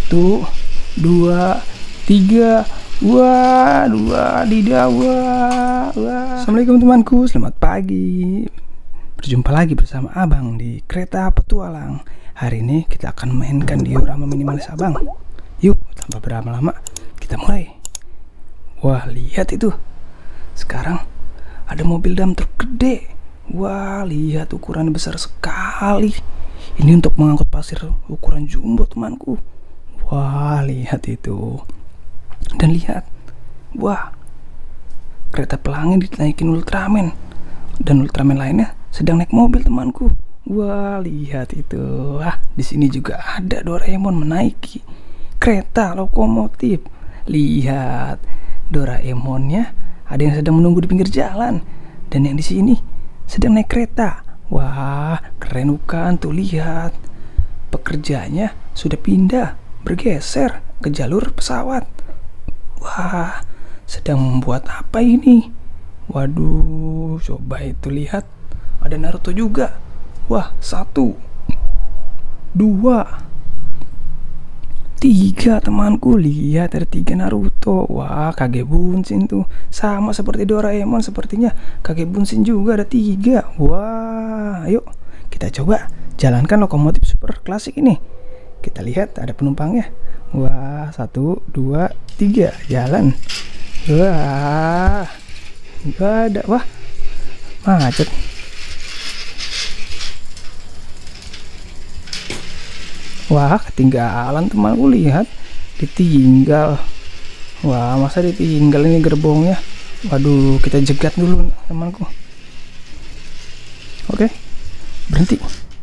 1, 2, 3. Wah, dua tidak. Wah. Assalamualaikum temanku, selamat pagi. Berjumpa lagi bersama Abang di Kereta Petualang. Hari ini kita akan mainkan diorama minimalis Abang. Yuk, tanpa berlama-lama kita mulai. Wah, lihat itu. Sekarang ada mobil dump truk gede. Wah, lihat ukurannya besar sekali. Ini untuk mengangkut pasir ukuran jumbo temanku. Wah, lihat itu. Dan lihat, wah, kereta pelangi dinaikin Ultraman, dan Ultraman lainnya sedang naik mobil temanku. Wah, lihat itu. Wah, di sini juga ada Doraemon menaiki kereta lokomotif. Lihat, Doraemonnya ada yang sedang menunggu di pinggir jalan, dan yang di sini sedang naik kereta. Wah, keren bukan? Tuh lihat, pekerjanya sudah pindah, bergeser ke jalur pesawat. Wah, sedang membuat apa ini? Waduh, coba itu lihat. Ada Naruto juga. Wah, 1, 2, 3 temanku. Lihat, ada 3 Naruto. Wah, Kage Bunshin tuh. Sama seperti Doraemon sepertinya. Kage Bunshin juga ada 3. Wah, ayo kita coba jalankan lokomotif super klasik ini. Kita lihat ada penumpangnya. Wah, 1, 2, 3, jalan. Wah, nggak ada. Wah, macet. Wah, ketinggalan temanku. Lihat, ditinggal. Wah, masa ditinggal ini gerbongnya. Waduh, kita jegat dulu temanku. Oke, berhenti.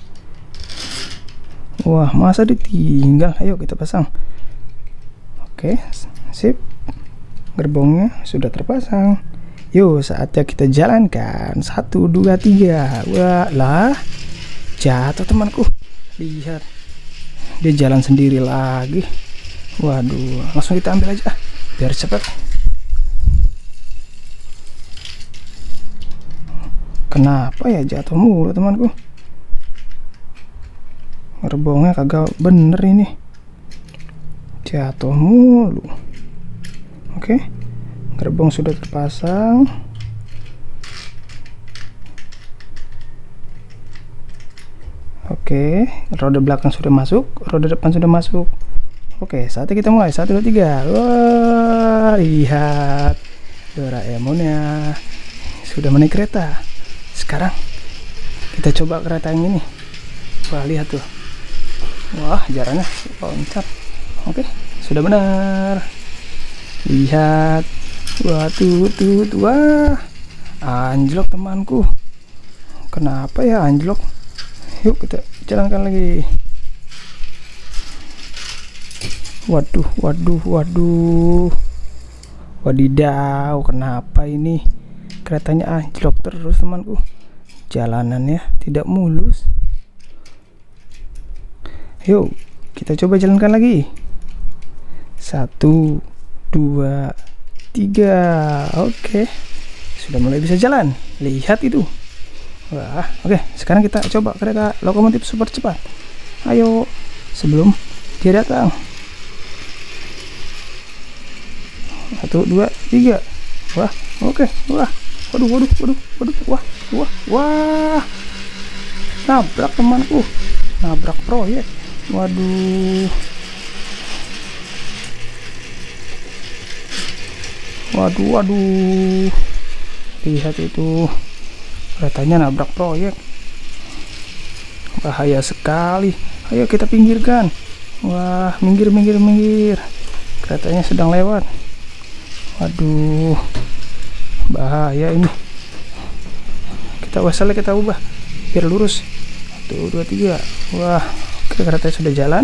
Wah, masa ditinggal. Ayo kita pasang. Oke, sip. Gerbongnya sudah terpasang. Yuk, saatnya kita jalankan. 1, 2, 3. Wah, lah, jatuh temanku. Lihat, dia jalan sendiri lagi. Waduh, langsung kita ambil aja biar cepat. Kenapa ya jatuh mulu temanku? Gerbongnya kagak bener ini, jatuh mulu. Oke, gerbong sudah terpasang. Oke, roda belakang sudah masuk, roda depan sudah masuk. Oke, saatnya kita mulai. 1, 2, 3. Wah, lihat, Doraemonnya sudah menaik kereta. Sekarang kita coba kereta yang ini. Wah, lihat tuh. Wah, jaraknya loncat. Oke, sudah benar. Lihat. Wah, tuh. Wah, anjlok temanku. Kenapa ya anjlok? Yuk kita jalankan lagi. Waduh. Wadidaw, kenapa ini keretanya anjlok terus temanku? Jalanannya tidak mulus. Yuk kita coba jalankan lagi. 1, 2, 3. Oke, sudah mulai bisa jalan. Lihat itu. Wah, oke, sekarang kita coba kereta lokomotif super cepat. Ayo, sebelum dia datang. 1, 2, 3. Wah, oke. Wah, waduh. Wah, nabrak temanku. Nabrak proyek. Waduh. Lihat itu, keretanya nabrak proyek. Bahaya sekali. Ayo kita pinggirkan. Wah, minggir. Keretanya sedang lewat. Waduh, bahaya ini. Kita ubah biar lurus. 1, 2, 3. Wah, oke, keretanya sudah jalan.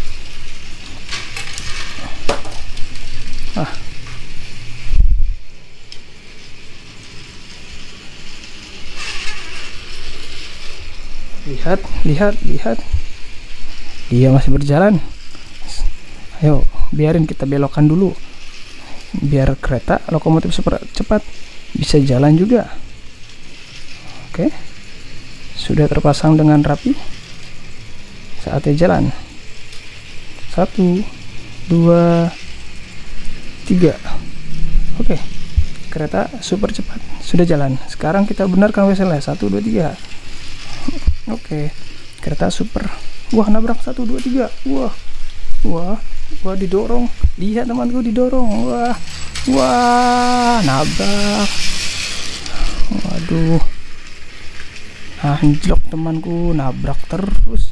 Lihat, dia masih berjalan. Ayo, biarin kita belokkan dulu biar kereta lokomotif super cepat bisa jalan juga. Oke, sudah terpasang dengan rapi. Saatnya jalan. 1, 2, 3. Oke, kereta super cepat sudah jalan. Sekarang kita benarkan whistle-nya. 1, 2, 3. Oke, kereta super. Wah, nabrak. 1, 2, 3. Wah, didorong. Lihat temanku, didorong. Wah, nabrak. Waduh, anjlok temanku, nabrak terus.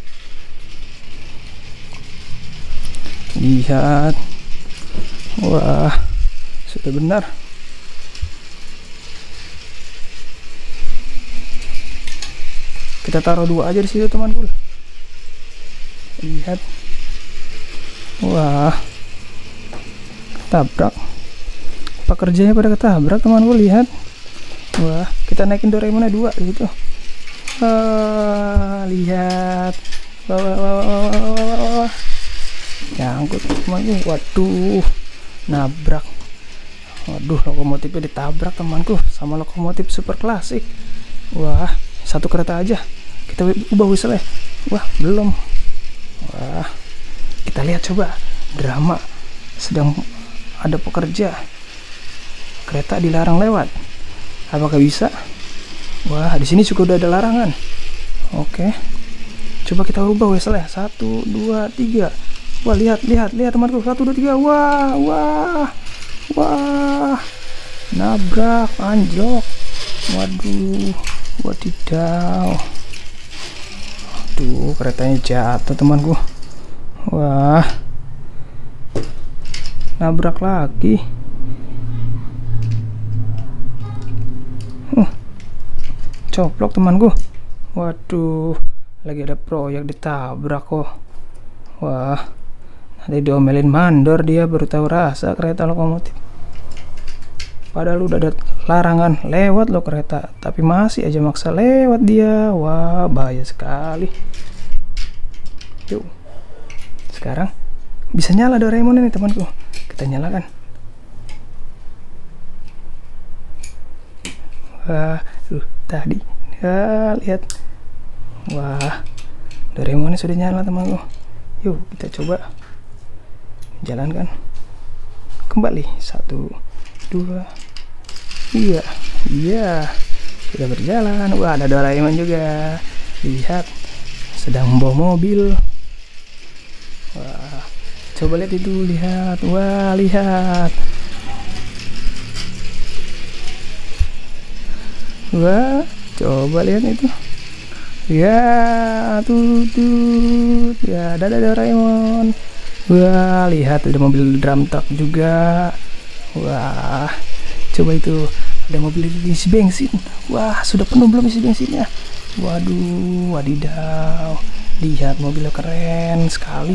Lihat. Wah, sudah benar. Kita taruh 2 aja di situ temanku. Lihat. Wah, ketabrak. Pekerjanya pada ketabrak temanku, lihat. Wah, kita naikin Doraemonnya 2 gitu. Lihat. Wah. Nyangkut temanku. Waduh, nabrak. Waduh, lokomotifnya ditabrak temanku sama lokomotif super klasik. Wah, satu kereta aja. Kita ubah whistle ya. Wah, belum. Wah, kita lihat coba drama. Sedang ada pekerja, kereta dilarang lewat. Apakah bisa? Wah, di sini juga udah ada larangan. Oke, coba kita ubah whistle ya. 1, 2, 3. Wah, lihat temanku. 1, 2, 3. Wah, nabrak, anjlok. Waduh, wadidaw. Aduh, keretanya jatuh temanku. Wah, nabrak lagi. Coplok temanku. Waduh, lagi ada proyek ditabrak kok. Wah, nanti diomelin mandor dia, baru tahu rasa kereta lokomotif. Padahal udah ada larangan lewat loh kereta, tapi masih aja maksa lewat dia. Wah, bahaya sekali. Yuk, sekarang bisa nyala Doraemon ini temanku. Kita nyalakan. Wah, tadi lihat. Wah, Doraemonnya sudah nyala temanku. Yuk kita coba jalankan kembali. 1, 2, 3. Iya, sudah berjalan. Wah, ada Doraemon juga. Lihat, sedang membawa mobil. Wah, coba lihat itu, lihat. Wah, lihat. Wah, coba lihat itu. Ya, tutut. Ya, ada Doraemon. Wah, lihat ada mobil drum truck juga. Wah, coba itu ada mobil isi bensin. Wah, sudah penuh belum isi bensinnya? Waduh, wadidaw. Lihat, mobilnya keren sekali.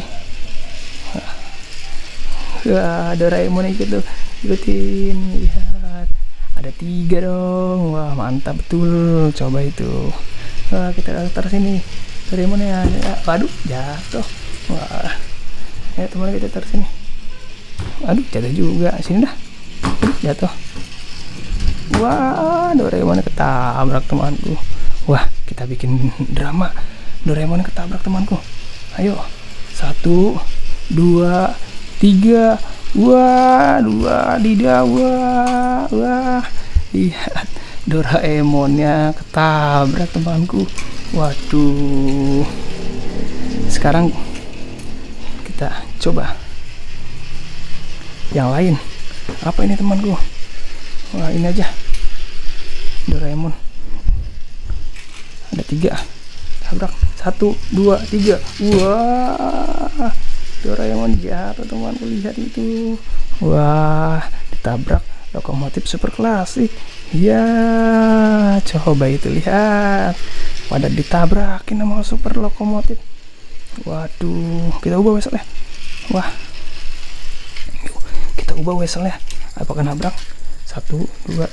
Wah, Doraemon ikut tuh, ikutin. Lihat, ada 3 dong. Wah, mantap betul. Coba itu. Wah, kita taruh sini Doraemonnya. Waduh, jatuh. Wah, ya teman, kita taruh sini. Aduh, jatuh juga. Sini dah. Jatuh. Wah, Doraemon ketabrak temanku. Wah, kita bikin drama. Doraemon ketabrak temanku. Ayo, 1, 2, 3. Wah, wadidaw. Wah, lihat, Doraemonnya ketabrak temanku. Waduh. Sekarang kita coba yang lain. Apa ini temanku? Wah, ini aja Doraemon. Ada 3. Tabrak. 1, 2, 3. Wah, Doraemon jatuh temanku. Lihat itu. Wah, ditabrak lokomotif super klasik. Ya, coba itu, lihat. Pada ditabrakin sama super lokomotif. Waduh, kita ubah whistle-nya. Wah, yuk, kita ubah whistle-nya. Apakah nabrak? 1, 2,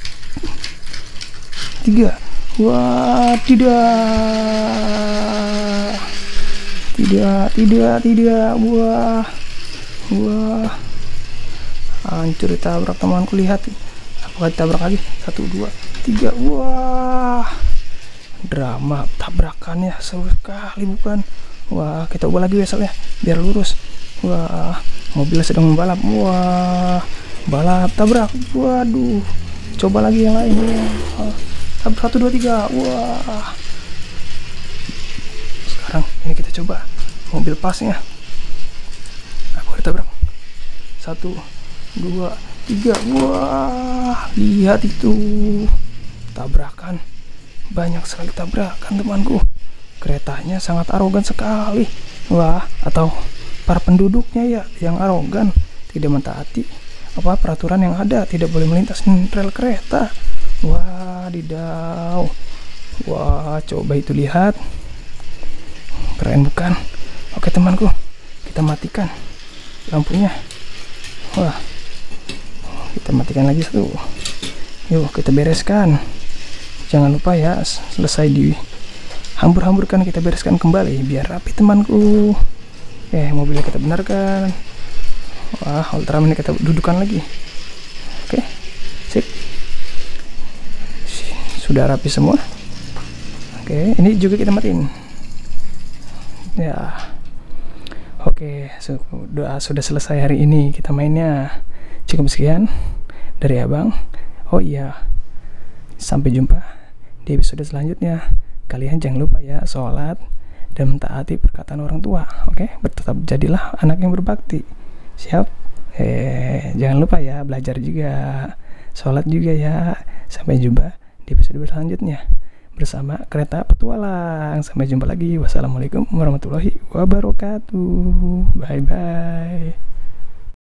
3. Wah, tidak. Wah, hancur ditabrak temanku. Lihat, apakah ditabrak lagi? 1, 2, 3. Wah, drama tabrakannya seru sekali, bukan? Wah, kita ubah lagi whistle-nya biar lurus. Wah, mobil sedang membalap. Wah, balap, tabrak. Waduh, coba lagi yang lain. Wah, tabrak 1 2 3. Wah, sekarang ini kita coba mobil pasnya. Aku ditabrak. 1 2 3. Wah, lihat itu, tabrakan, banyak sekali tabrakan temanku. Keretanya sangat arogan sekali. Wah, atau para penduduknya ya yang arogan, tidak mentaati peraturan yang ada, tidak boleh melintas rel kereta. Wah, didau. Wah, coba itu lihat, keren bukan? Oke temanku, kita matikan lampunya. Wah, kita matikan lagi satu. Yuk kita bereskan. Jangan lupa ya, selesai di hambur-hamburkan, kita bereskan kembali biar rapi temanku. Mobilnya kita benarkan. Wah, Ultraman ini kita dudukan lagi. Oke, sip, sudah rapi semua. Oke, ini juga kita matiin ya. Oke, sudah selesai hari ini kita mainnya. Cukup sekian dari abang. Oh iya, sampai jumpa di episode selanjutnya. Kalian jangan lupa ya, sholat dan mentaati perkataan orang tua. Oke, tetap jadilah anak yang berbakti. Siap? Jangan lupa ya, belajar juga, sholat juga ya. Sampai jumpa di episode selanjutnya bersama Kereta Petualang. Sampai jumpa lagi. Wassalamualaikum warahmatullahi wabarakatuh. Bye bye.